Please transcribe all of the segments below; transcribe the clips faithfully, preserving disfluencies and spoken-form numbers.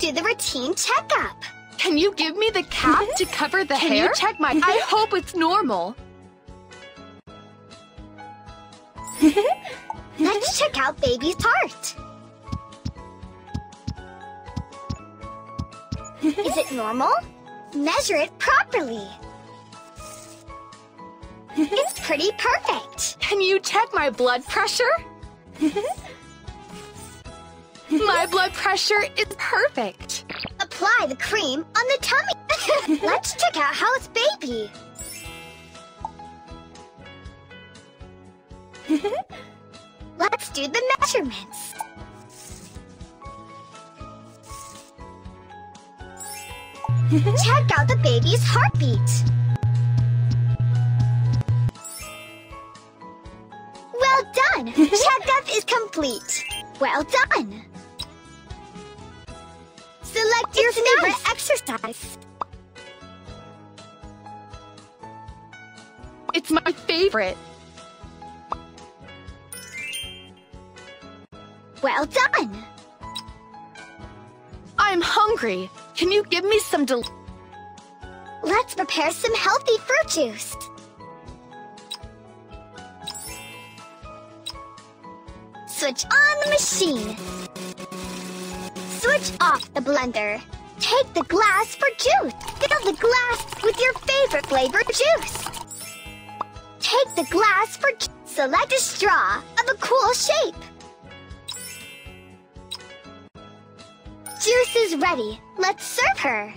do the routine checkup. Can you give me the cap to cover the Can hair? you check my I hope it's normal. Let's check out baby's heart. Is it normal? Measure it properly. It's pretty perfect. Can you check my blood pressure? My blood pressure is perfect. Apply the cream on the tummy. Let's check out how's baby. Let's do the measurements. Check out the baby's heartbeat. Well done! Checkup is complete. Well done! Select your It's favorite nice. exercise. It's my favorite. Well done! I'm hungry. Can you give me some del- Let's prepare some healthy fruit juice. Switch on the machine. Switch off the blender. Take the glass for juice. Fill the glass with your favorite flavor juice. Take the glass for juice. Select a straw of a cool shape. Juice is ready. Let's serve her.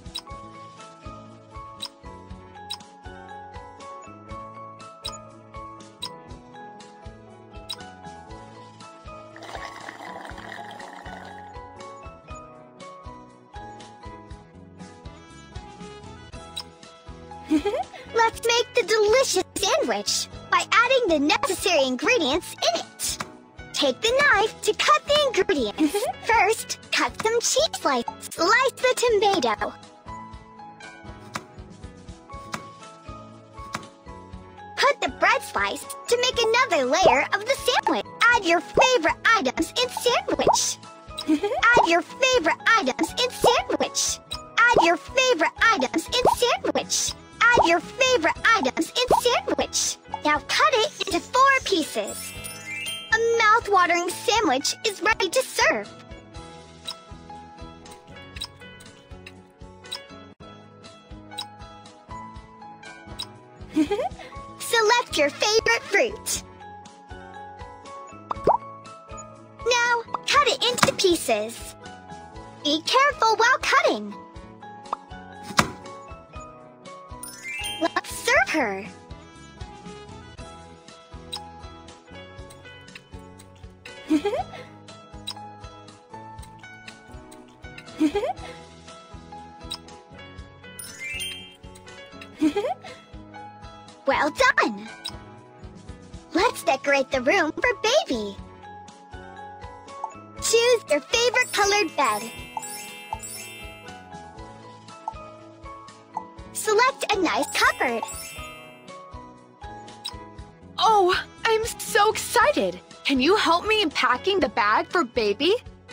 Let's make the delicious sandwich by adding the necessary ingredients in it. Take the knife to cut the ingredients. First, cut some cheese slices. Slice the tomato. Put the bread slice to make another layer of the sandwich. Add your favorite items in sandwich. Add your favorite items in sandwich. Add your favorite items in sandwich. Add your favorite items in sandwich. Now cut it into four pieces. A mouth-watering sandwich is ready to serve. Select your favorite fruit. Now, cut it into pieces. Be careful while cutting. Let's serve her. Well done! Let's decorate the room for baby. Choose your favorite colored bed. Select a nice cupboard. Oh, I'm so excited. Can you help me in packing the bag for baby?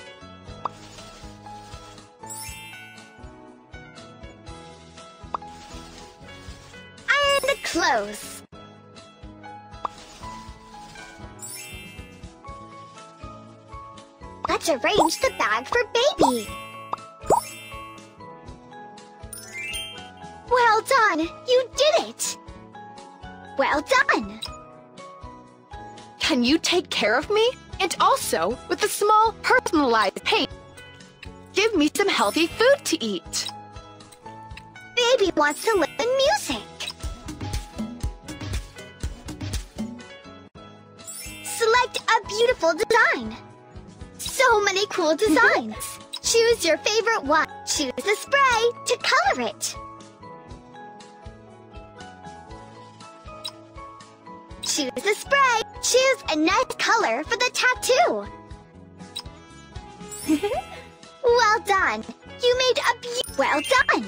Iron the clothes. Let's arrange the bag for baby. Well done! You did it! Well done! Can you take care of me? And also, with a small, personalized paint, give me some healthy food to eat. Baby wants to listen to music. Select a beautiful design. So many cool designs. Choose your favorite one. Choose the spray to color it. Choose the spray. Choose a nice color for the tattoo. Well done. You made a be- Well done.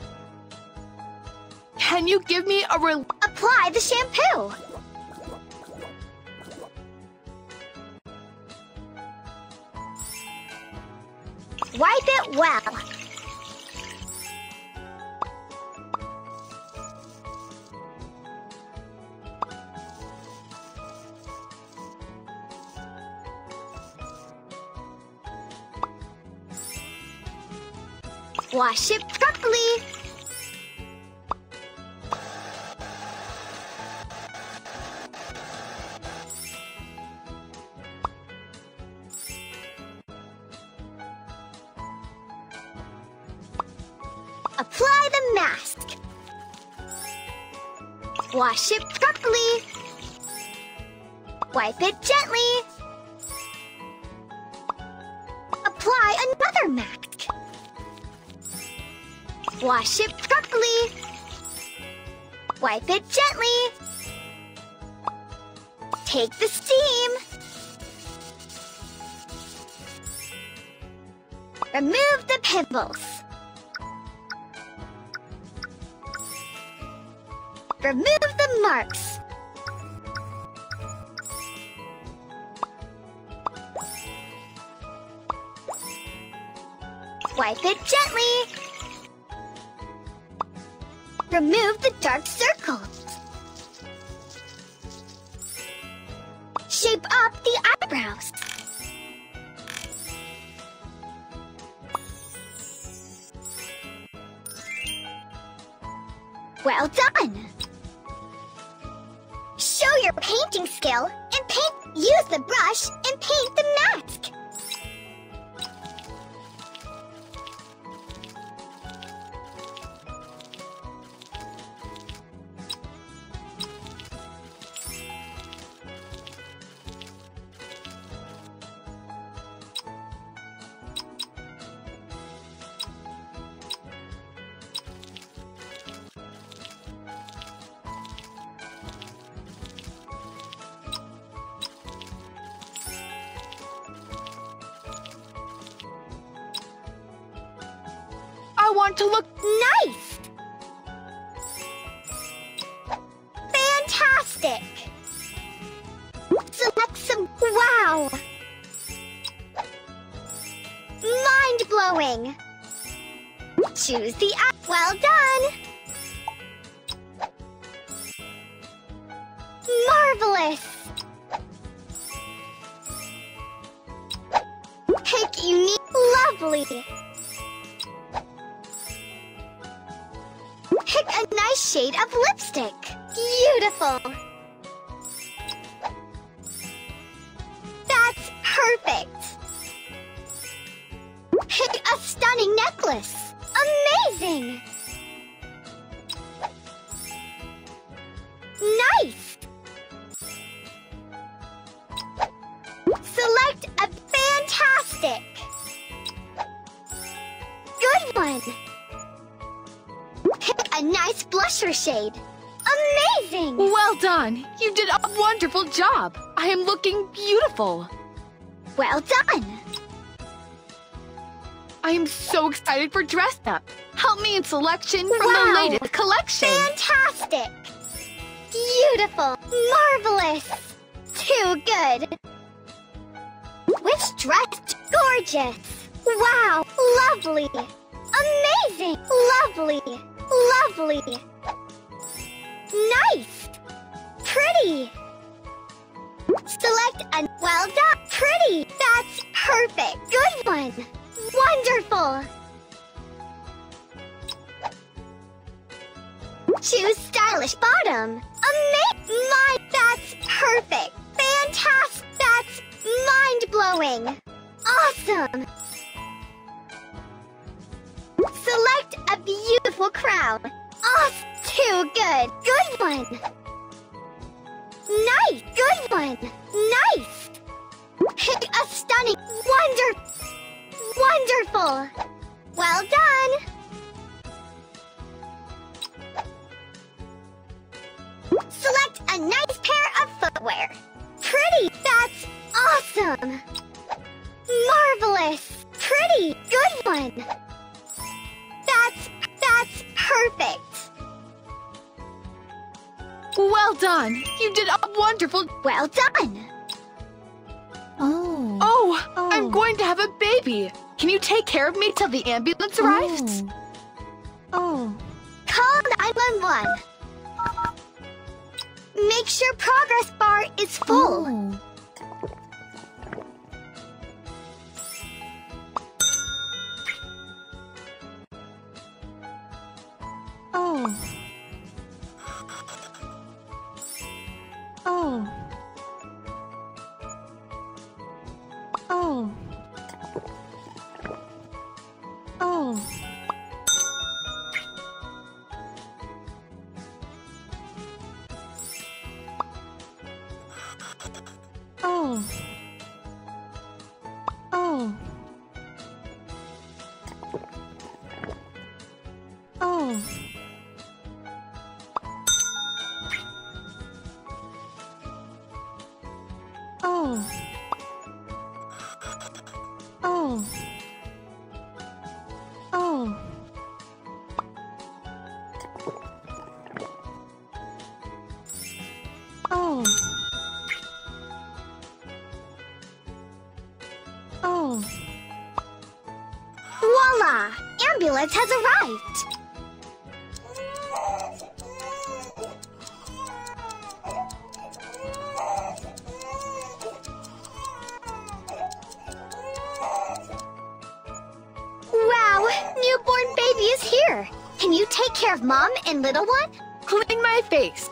Can you give me a rel- Apply the shampoo. Wipe it well. Wash it properly. Apply the mask. Wash it properly. Wipe it gently. Apply another mask. Wash it properly. Wipe it gently. Take the steam. Remove the pimples. Remove the marks. Wipe it gently. Remove the dark circles. Shape up the eyebrows. Well done! Show your painting skill and paint. Use the brush and paint the mask. I want to look Nice! Fantastic! Select some... Wow! Mind-blowing! Choose the eye. Well done! Marvelous! Pick unique... Lovely! Pick a nice shade of lipstick. Beautiful. That's perfect. Pick a stunning necklace. Amazing. Nice. Select a fantastic. Good one. Pick a nice blusher shade. Amazing! Well done! You did a wonderful job! I am looking beautiful! Well done! I am so excited for Dress Up! Help me in selection from Wow. the latest collection! Fantastic! Beautiful! Marvelous! Too good! Which dress? Gorgeous! Wow! Lovely! Amazing! Lovely! Lovely! Nice! Pretty! Select a... Well done! Pretty! That's perfect! Good one! Wonderful! Choose stylish bottom. Ama- My, that's perfect. Fantastic. That's mind-blowing. Awesome. Select a beautiful crown. Awesome. Too good. Good one. Nice. Good one. Nice. Pick a stunning. Wonder. Wonderful. Well done. Select a nice pair of footwear. Pretty! That's awesome! Marvelous! Pretty! Good one! That's... that's perfect! Well done! You did a wonderful... Well done! Oh. Oh, Oh. I'm going to have a baby! Can you take care of me till the ambulance arrives? Oh. Oh. Call nine one one. Make sure progress bar is full. Oh. Oh. Oh. Oh. Oh. Oh. Oh. Oh. Oh. Oh. Oh. Oh. Oh. Voila! Ambulance has arrived. Wow! Newborn baby is here. Can you take care of Mom and little one? Clean my face.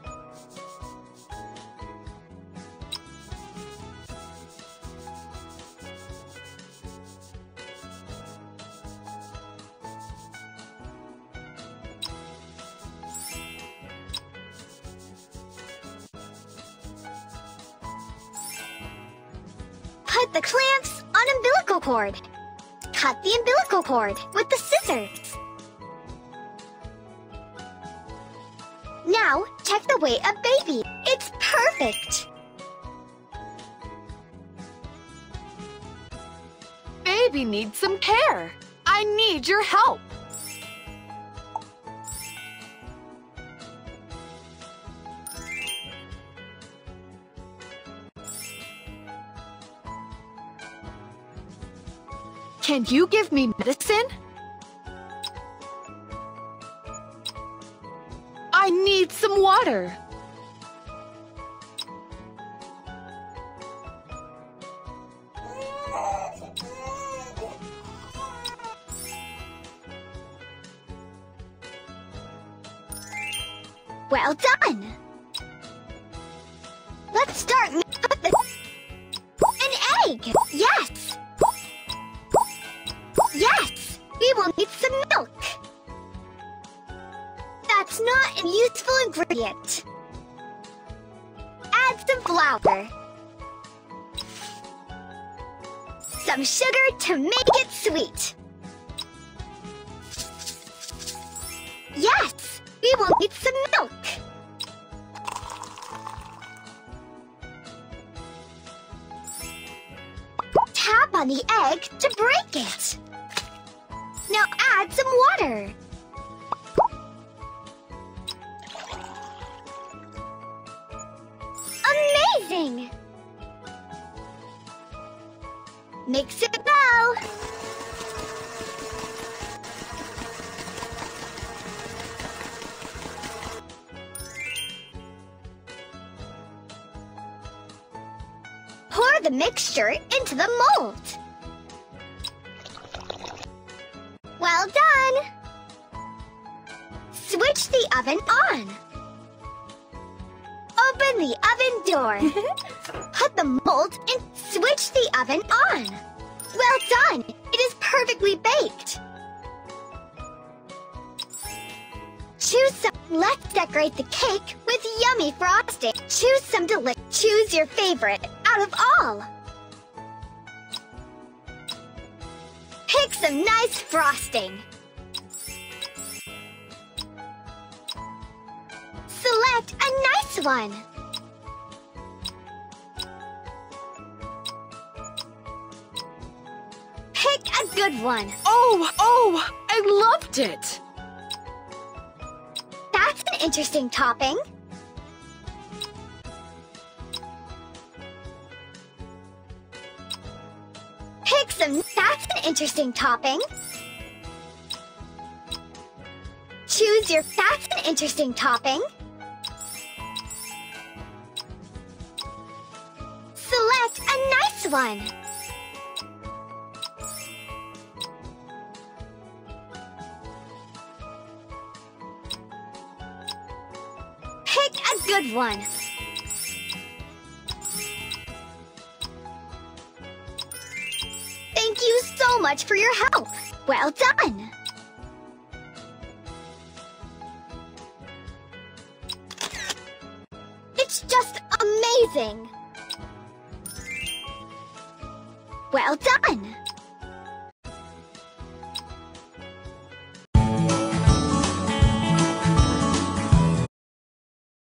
Put the clamps on umbilical cord. Cut the umbilical cord with the scissors. Now, check the weight of baby. It's perfect. Baby needs some care. I need your help. Can you give me medicine? I need some water. Well done. Let's start with the... An egg! Yes! Yes! We will need some milk. That's not a useful ingredient. Add some flour. Some sugar to make it sweet. Yes! We will need some milk. Tap on the egg to break it. Now add some water. Amazing! Mix it well. Pour the mixture into the mold. Well done! Switch the oven on. Open the oven door. Put the mold and switch the oven on. Well done! It is perfectly baked. Choose some. Let's decorate the cake with yummy frosting. Choose some delicious. Choose your favorite out of all. Pick some nice frosting. Select a nice one. Pick a good one. Oh, oh, I loved it. That's an interesting topping. Pick some. That's an interesting topping. Choose your fast and interesting topping. Select a nice one. Pick a good one. Thank you so much for your help. Well done. It's just amazing. Well done.